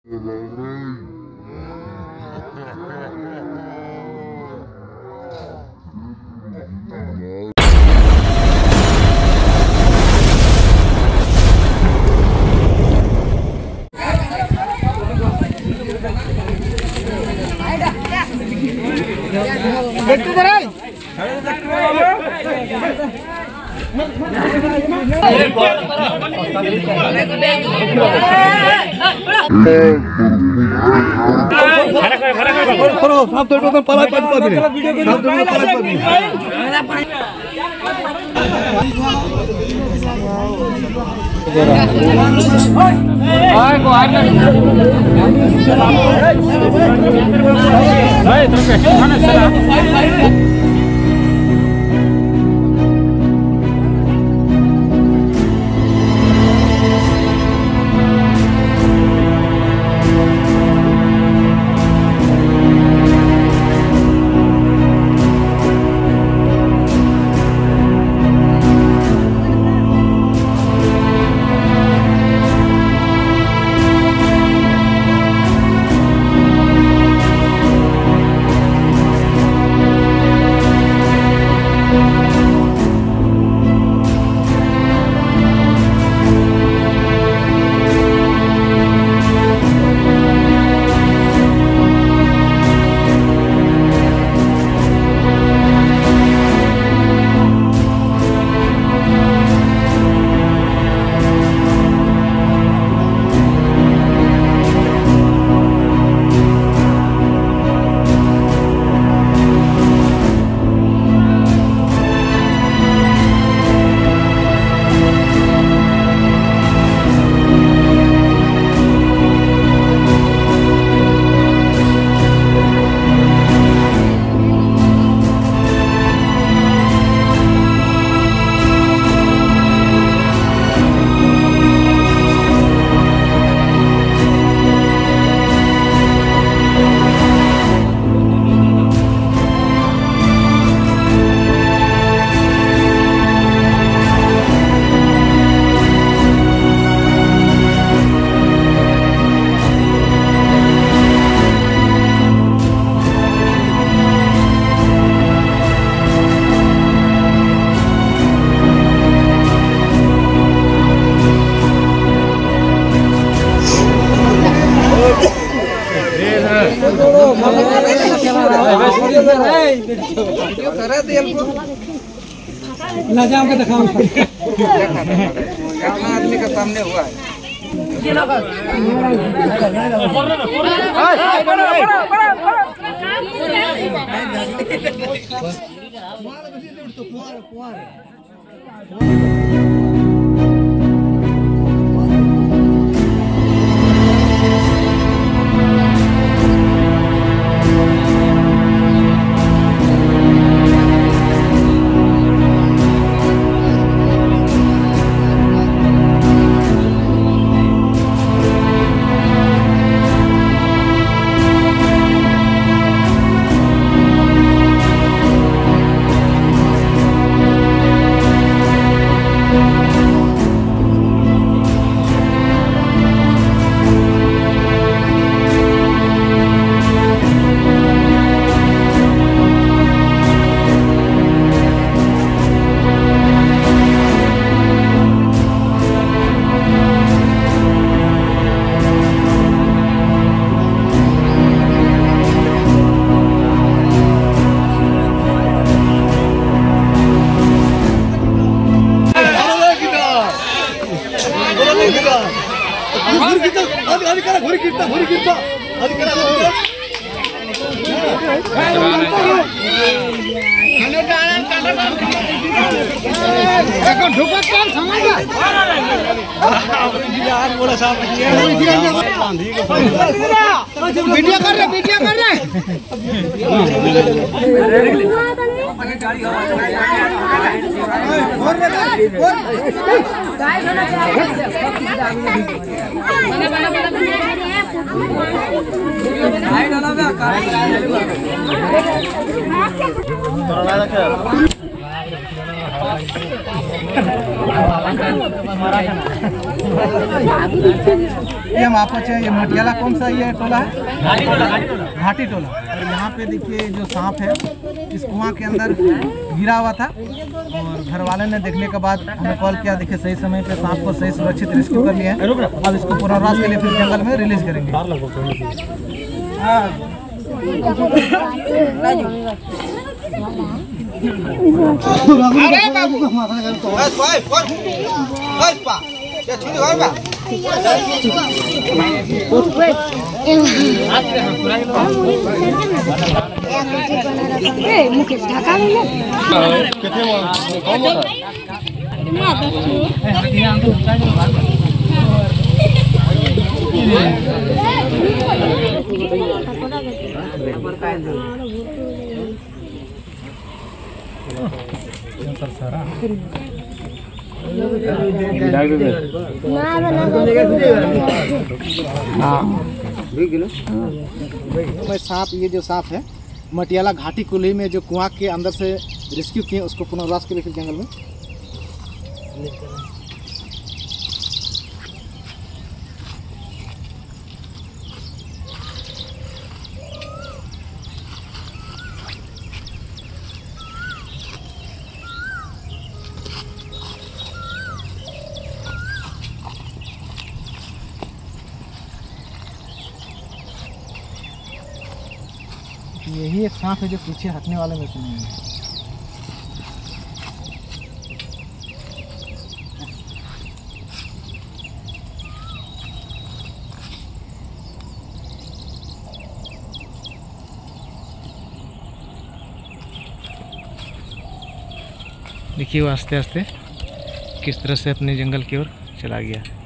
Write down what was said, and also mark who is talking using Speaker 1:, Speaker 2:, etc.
Speaker 1: लाजाम के दिखाओ
Speaker 2: आदमी का सामने हुआ है।
Speaker 1: वीडियो कर रहे ये हम आपको चाहिए, ये मटियाला कौन सा ये टोला है? घाटी टोला। और यहाँ पे देखिए जो सांप है इस कुआं के अंदर गिरा हुआ था और घर वाले ने देखने के बाद हमें कॉल किया। देखिए सही समय पे सांप को सही सुरक्षित रेस्क्यू कर लिया है। अब इसको पुनर्वास के लिए फिर जंगल में रिलीज करेंगे।
Speaker 2: मुकेश ढाका
Speaker 1: सांप, ये जो सांप है मटियाला घाटी कुली में जो कुआं के अंदर से रेस्क्यू किए, उसको पुनर्वास के लिए फिर जंगल में। यही एक सांप है जो पीछे हटने वाले में से नहीं है। देखिए वो आस्ते आस्ते किस तरह से अपने जंगल की ओर चला गया।